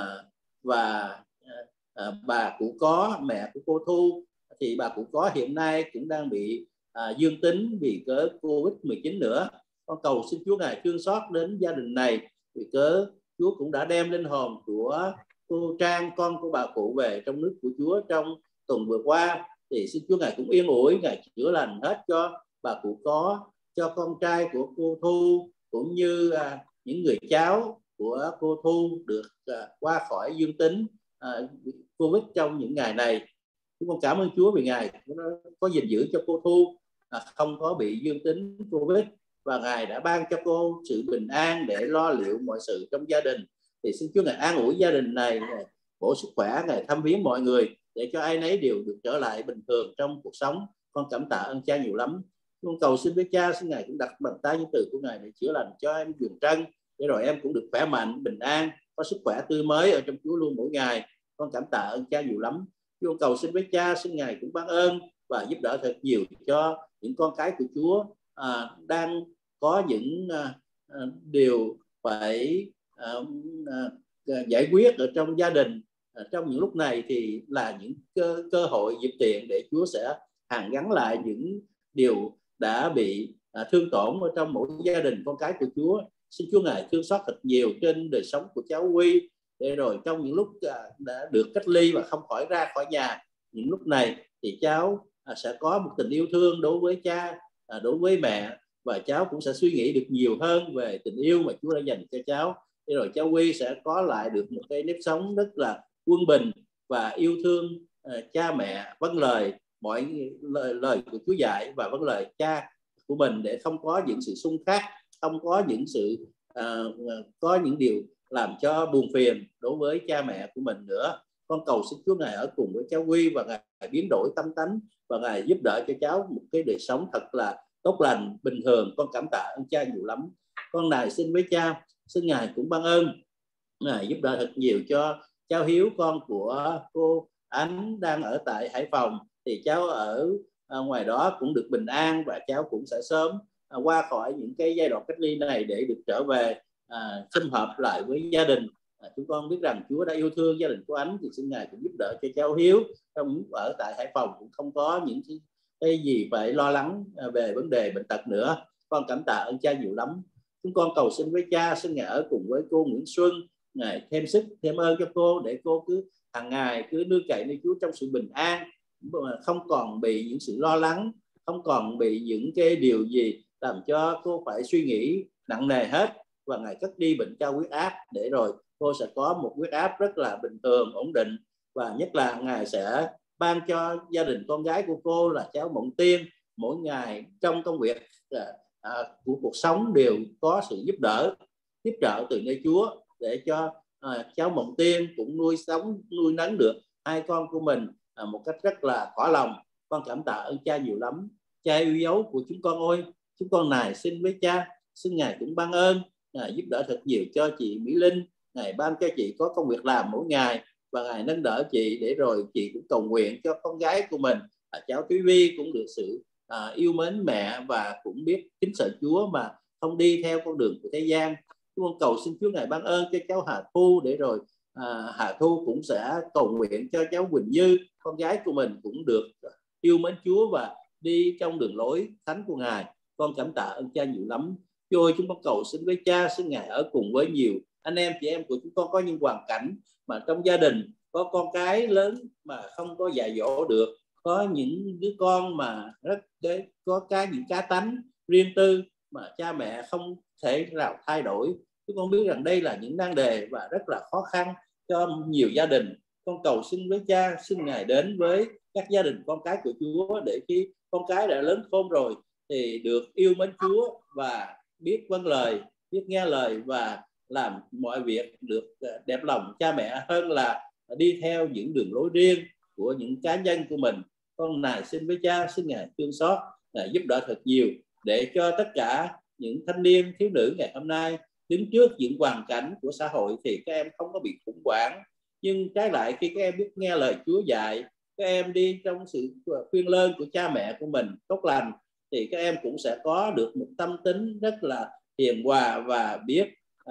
và bà Cụ Có, mẹ của cô Thu. Thì bà Cụ Có hiện nay cũng đang bị dương tính vì cớ Covid-19 nữa. Con cầu xin Chúa Ngài thương xót đến gia đình này, vì cớ Chúa cũng đã đem linh hồn của cô Trang, con của bà cụ, về trong nước của Chúa trong tuần vừa qua. Thì xin Chúa Ngài cũng yên ủi, Ngài chữa lành hết cho bà Cụ Có, cho con trai của cô Thu, cũng như những người cháu của cô Thu được qua khỏi dương tính Covid trong những ngày này. Chúng con cảm ơn Chúa vì Ngài có gìn giữ cho cô Thu không có bị dương tính Covid, và Ngài đã ban cho cô sự bình an để lo liệu mọi sự trong gia đình. Thì xin Chúa Ngài an ủi gia đình này, bổ sức khỏe, Ngài thăm viếng mọi người để cho ai nấy đều được trở lại bình thường trong cuộc sống. Con cảm tạ ơn Cha nhiều lắm. Con cầu xin với Cha, xin Ngài cũng đặt bàn tay nhân từ của Ngài để chữa lành cho em Quyền Trân, để rồi em cũng được khỏe mạnh, bình an, có sức khỏe tươi mới ở trong Chúa luôn mỗi ngày. Con cảm tạ ơn Cha nhiều lắm. Con cầu xin với Cha, xin Ngài cũng ban ơn và giúp đỡ thật nhiều cho những con cái của Chúa đang có những điều phải giải quyết ở trong gia đình. Trong những lúc này thì là những cơ hội dịp tiện để Chúa sẽ hàn gắn lại những điều đã bị thương tổn ở trong mỗi gia đình con cái của Chúa. Xin Chúa Ngài thương xót thật nhiều trên đời sống của cháu Huy, để rồi trong những lúc đã được cách ly và không khỏi ra khỏi nhà, những lúc này thì cháu sẽ có một tình yêu thương đối với cha, đối với mẹ, và cháu cũng sẽ suy nghĩ được nhiều hơn về tình yêu mà Chúa đã dành cho cháu. Để rồi cháu Huy sẽ có lại được một cái nếp sống rất là quân bình và yêu thương cha mẹ, vâng lời mọi lời của Chúa dạy và vâng lời cha của mình để không có những sự xung khắc, không có những sự có những điều làm cho buồn phiền đối với cha mẹ của mình nữa. Con cầu xin Chúa Ngài ở cùng với cháu Huy và Ngài biến đổi tâm tánh và Ngài giúp đỡ cho cháu một cái đời sống thật là tốt lành, bình thường. Con cảm tạ ơn cha nhiều lắm. Con này xin với cha, xin Ngài cũng ban ơn Ngài giúp đỡ thật nhiều cho cháu Hiếu, con của cô Ánh đang ở tại Hải Phòng. Thì cháu ở ngoài đó cũng được bình an và cháu cũng sẽ sớm qua khỏi những cái giai đoạn cách ly này để được trở về sum họp lại với gia đình. Chúng con biết rằng Chúa đã yêu thương gia đình của Ánh, thì xin Ngài cũng giúp đỡ cho cháu Hiếu trong ở tại Hải Phòng cũng không có những cái gì phải lo lắng về vấn đề bệnh tật nữa. Con cảm tạ ơn cha nhiều lắm. Chúng con cầu xin với cha, xin Ngài ở cùng với cô Nguyễn Xuân, Ngài thêm sức thêm ơn cho cô để cô cứ hàng ngày cứ nương cậy nơi Chúa trong sự bình an, không còn bị những sự lo lắng, không còn bị những cái điều gì làm cho cô phải suy nghĩ nặng nề hết. Và Ngài cất đi bệnh cao huyết áp để rồi cô sẽ có một huyết áp rất là bình thường, ổn định. Và nhất là Ngài sẽ ban cho gia đình con gái của cô là cháu Mộng Tiên mỗi ngày trong công việc của cuộc sống đều có sự giúp đỡ, tiếp trợ từ nơi Chúa để cho cháu Mộng Tiên cũng nuôi nấng được hai con của mình một cách rất là thỏa lòng. Con cảm tạ ơn cha nhiều lắm. Cha yêu dấu của chúng con ơi, chúng con này xin với cha, xin Ngài cũng ban ơn, Ngài giúp đỡ thật nhiều cho chị Mỹ Linh, Ngài ban cho chị có công việc làm mỗi ngày và Ngài nâng đỡ chị để rồi chị cũng cầu nguyện cho con gái của mình, cháu Thúy Vi cũng được sự yêu mến mẹ và cũng biết kính sợ Chúa mà không đi theo con đường của thế gian. Chúng con cầu xin Chúa Ngài ban ơn cho cháu Hà Thu để rồi Hà Thu cũng sẽ cầu nguyện cho cháu Quỳnh Như, con gái của mình cũng được yêu mến Chúa và đi trong đường lối thánh của Ngài. Con cảm tạ ơn cha nhiều lắm. Chúa ơi, chúng con cầu xin với cha, xin Ngài ở cùng với nhiều anh em chị em của chúng con có những hoàn cảnh mà trong gia đình có con cái lớn mà không có dạy dỗ được, có những đứa con mà rất có những cá tánh riêng tư mà cha mẹ không thể nào thay đổi. Chúng con biết rằng đây là những nan đề và rất là khó khăn cho nhiều gia đình. Con cầu xin với cha, xin Ngài đến với các gia đình con cái của Chúa để khi con cái đã lớn khôn rồi thì được yêu mến Chúa và biết vâng lời, biết nghe lời và làm mọi việc được đẹp lòng cha mẹ hơn là đi theo những đường lối riêng của những cá nhân của mình. Con này xin với cha, xin Ngài thương xót, Ngài giúp đỡ thật nhiều để cho tất cả những thanh niên thiếu nữ ngày hôm nay đứng trước những hoàn cảnh của xã hội thì các em không có bị khủng hoảng, nhưng trái lại khi các em biết nghe lời Chúa dạy, các em đi trong sự khuyên lơn của cha mẹ của mình tốt lành thì các em cũng sẽ có được một tâm tính rất là hiền hòa và biết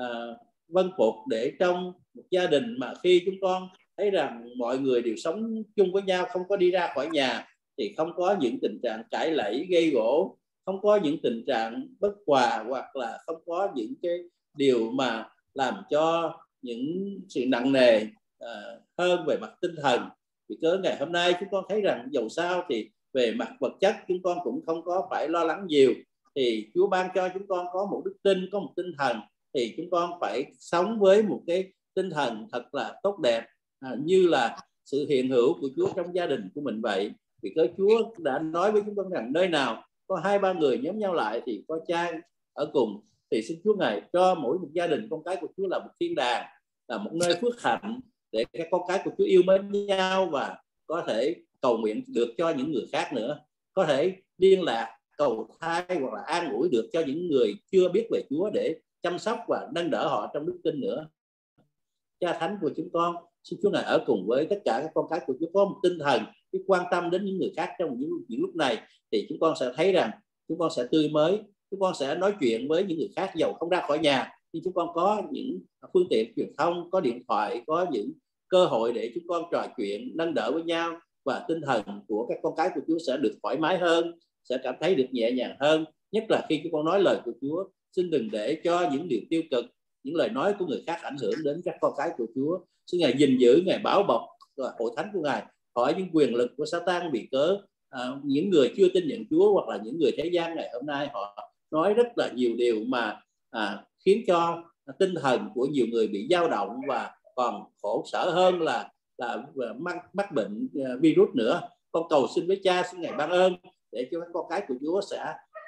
vâng phục để trong một gia đình mà khi chúng con thấy rằng mọi người đều sống chung với nhau, không có đi ra khỏi nhà thì không có những tình trạng cãi lẫy gây gổ, không có những tình trạng bất hòa hoặc là không có những cái điều mà làm cho những sự nặng nề hơn về mặt tinh thần. Vì cớ ngày hôm nay chúng con thấy rằng dầu sao thì về mặt vật chất chúng con cũng không có phải lo lắng nhiều, thì Chúa ban cho chúng con có một đức tin, có một tinh thần thì chúng con phải sống với một cái tinh thần thật là tốt đẹp, như là sự hiện hữu của Chúa trong gia đình của mình vậy. Vì cớ Chúa đã nói với chúng con rằng nơi nào có 2-3 người nhóm nhau lại thì có cha ở cùng. Thì xin Chúa Ngài cho mỗi một gia đình con cái của Chúa là một thiên đàng, là một nơi phước hạnh để các con cái của Chúa yêu mến nhau và có thể cầu nguyện được cho những người khác nữa, có thể liên lạc cầu thai hoặc là an ủi được cho những người chưa biết về Chúa để chăm sóc và nâng đỡ họ trong đức tin nữa. Cha thánh của chúng con, xin Chúa Ngài ở cùng với tất cả các con cái của Chúa, có một tinh thần biết quan tâm đến những người khác trong những lúc này thì chúng con sẽ thấy rằng chúng con sẽ tươi mới, chúng con sẽ nói chuyện với những người khác dầu không ra khỏi nhà, nhưng chúng con có những phương tiện truyền thông, có điện thoại, có những cơ hội để chúng con trò chuyện nâng đỡ với nhau, và tinh thần của các con cái của Chúa sẽ được thoải mái hơn, sẽ cảm thấy được nhẹ nhàng hơn. Nhất là khi chúng con nói lời của Chúa, xin đừng để cho những điều tiêu cực, những lời nói của người khác ảnh hưởng đến các con cái của Chúa. Xin Ngài gìn giữ, Ngài bảo bọc hội thánh của Ngài khỏi những quyền lực của Sa-tan, vì cớ những người chưa tin nhận Chúa hoặc là những người thế gian ngày hôm nay họ nói rất là nhiều điều mà khiến cho tinh thần của nhiều người bị dao động và còn khổ sở hơn là mắc bệnh virus nữa. Con cầu xin với cha, xin Ngài ban ơn để cho các con cái của Chúa sẽ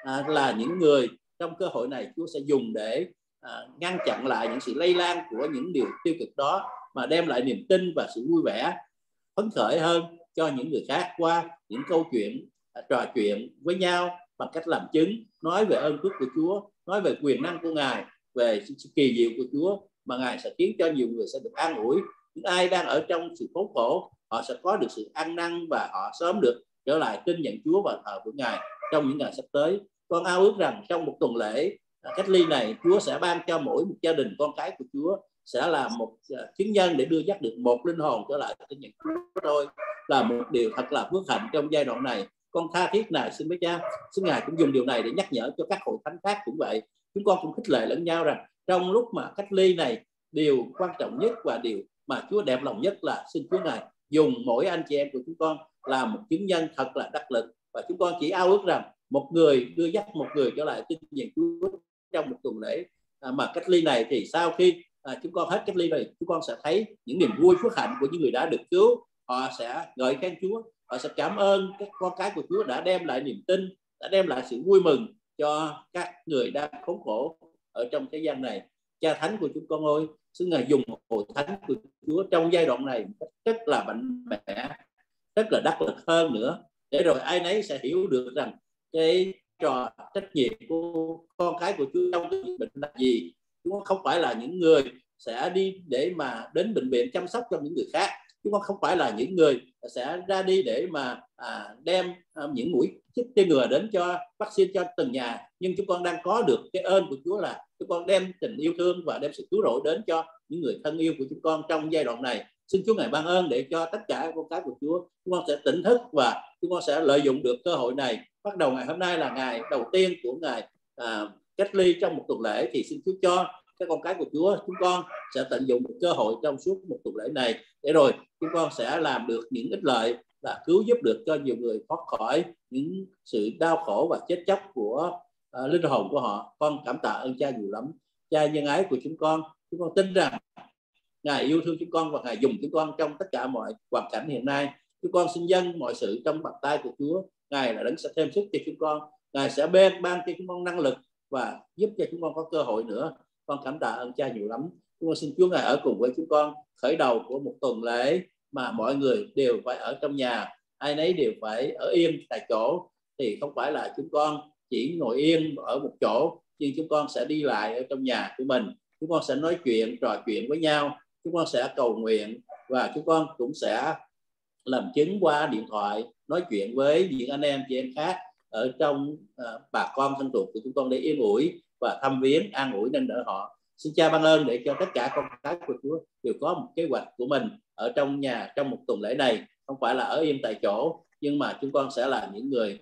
là những người trong cơ hội này Chúa sẽ dùng để ngăn chặn lại những sự lây lan của những điều tiêu cực đó, mà đem lại niềm tin và sự vui vẻ phấn khởi hơn cho những người khác qua những câu chuyện trò chuyện với nhau bằng cách làm chứng, nói về ơn phước của Chúa, nói về quyền năng của Ngài, về sự kỳ diệu của Chúa, mà Ngài sẽ khiến cho nhiều người sẽ được an ủi. Những ai đang ở trong sự khốn khổ, họ sẽ có được sự ăn năn và họ sớm được trở lại tin nhận Chúa và thờ của Ngài trong những ngày sắp tới. Con ao ước rằng trong một tuần lễ cách ly này, Chúa sẽ ban cho mỗi một gia đình con cái của Chúa sẽ là một chứng nhân để đưa dắt được một linh hồn trở lại tin nhận Chúa thôi, là một điều thật là phước hạnh trong giai đoạn này. Con tha thiết này xin mấy cha, xin Ngài cũng dùng điều này để nhắc nhở cho các hội thánh khác cũng vậy. Chúng con cũng khích lệ lẫn nhau rằng trong lúc mà cách ly này, điều quan trọng nhất và điều mà Chúa đẹp lòng nhất là xin Chúa Ngài dùng mỗi anh chị em của chúng con là một chứng nhân thật là đắc lực. Và chúng con chỉ ao ước rằng một người đưa dắt một người trở lại tin nhận Chúa trong một tuần lễ mà cách ly này, thì sau khi chúng con hết cách ly này, chúng con sẽ thấy những niềm vui phước hạnh của những người đã được cứu. Họ sẽ ngợi khen Chúa, họ sẽ cảm ơn các con cái của Chúa đã đem lại niềm tin, đã đem lại sự vui mừng cho các người đang khốn khổ ở trong thế gian này. Cha Thánh của chúng con ơi, xin Ngài dùng hội thánh của Chúa trong giai đoạn này rất là mạnh mẽ, rất là đắc lực hơn nữa, để rồi ai nấy sẽ hiểu được rằng cái trò trách nhiệm của con cái của Chúa trong cái bệnh là gì. Chúng con không phải là những người sẽ đi để mà đến bệnh viện chăm sóc cho những người khác. Chúng con không phải là những người sẽ ra đi để mà đem những mũi chích tiêm ngừa đến cho vaccine cho từng nhà. Nhưng chúng con đang có được cái ơn của Chúa là chúng con đem tình yêu thương và đem sự cứu rỗi đến cho những người thân yêu của chúng con trong giai đoạn này. Xin Chúa Ngài ban ơn để cho tất cả con cái của Chúa, chúng con sẽ tỉnh thức và chúng con sẽ lợi dụng được cơ hội này. Bắt đầu ngày hôm nay là ngày đầu tiên của ngày cách ly trong một tuần lễ, thì xin Chúa cho các con cái của Chúa chúng con sẽ tận dụng được cơ hội trong suốt một tuần lễ này, để rồi chúng con sẽ làm được những ích lợi là cứu giúp được cho nhiều người thoát khỏi những sự đau khổ và chết chóc của linh hồn của họ. Con cảm tạ ơn Cha nhiều lắm, Cha nhân ái của chúng con tin rằng Ngài yêu thương chúng con và Ngài dùng chúng con trong tất cả mọi hoàn cảnh hiện nay. Chúng con xin dâng mọi sự trong bàn tay của Chúa. Ngài là đấng sẽ thêm sức cho chúng con, Ngài sẽ ban cho chúng con năng lực và giúp cho chúng con có cơ hội nữa. Con cảm tạ ơn Cha nhiều lắm. Chúng con xin Chúa Ngài ở cùng với chúng con khởi đầu của một tuần lễ mà mọi người đều phải ở trong nhà, ai nấy đều phải ở yên tại chỗ, thì không phải là chúng con chỉ ngồi yên ở một chỗ, nhưng chúng con sẽ đi lại ở trong nhà của mình. Chúng con sẽ nói chuyện, trò chuyện với nhau, chúng con sẽ cầu nguyện và chúng con cũng sẽ làm chứng qua điện thoại, nói chuyện với những anh em chị em khác ở trong bà con thân thuộc của chúng con để yên ủi và thăm viếng, an ủi nâng đỡ họ. Xin Cha ban ơn để cho tất cả con cái của Chúa đều có một kế hoạch của mình ở trong nhà trong một tuần lễ này, không phải là ở yên tại chỗ, nhưng mà chúng con sẽ là những người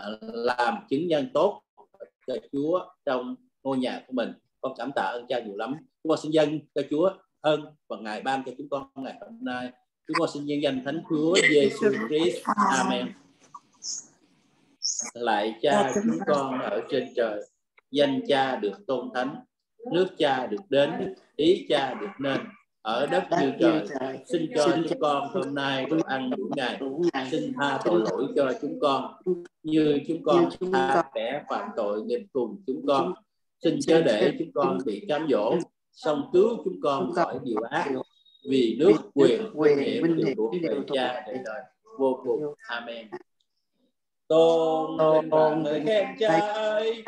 làm chứng nhân tốt cho Chúa trong ngôi nhà của mình. Con cảm tạ ơn Cha nhiều lắm. Chúng con xin dâng cho Chúa ơn và Ngài ban cho chúng con ngày hôm nay. Chúng con xin nhân danh Thánh Chúa Giêsu Christ. Amen. Lạy Cha chúng con ở trên trời, danh Cha được tôn thánh, nước Cha được đến, ý Cha được nên, ở đất như trời. Xin cho chúng con hôm nay đồ ăn mỗi ngày. Xin tha tội lỗi cho chúng con như chúng con tha kẻ phạm tội nghịch cùng chúng con. Xin chớ để chúng con bị cám dỗ, song cứu chúng con khỏi điều ác, vì nước, quyền, vinh hiển đều thuộc về Cha đời đời vô cùng. Amen. Tôn vinh và ngợi khen Cha ơi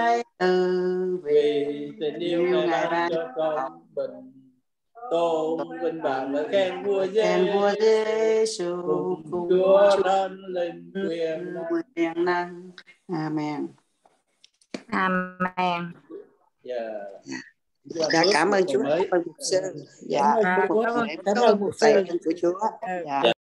vì tình yêu Ngài ban cho con mình. Tôn vinh và ngợi khen vua Giêsu cùng Chúa Thánh Linh quyền năng. Amen. Amen. Dạ, cảm ơn Chúa. Dạ, cảm ơn mục sư của Chúa. Dạ.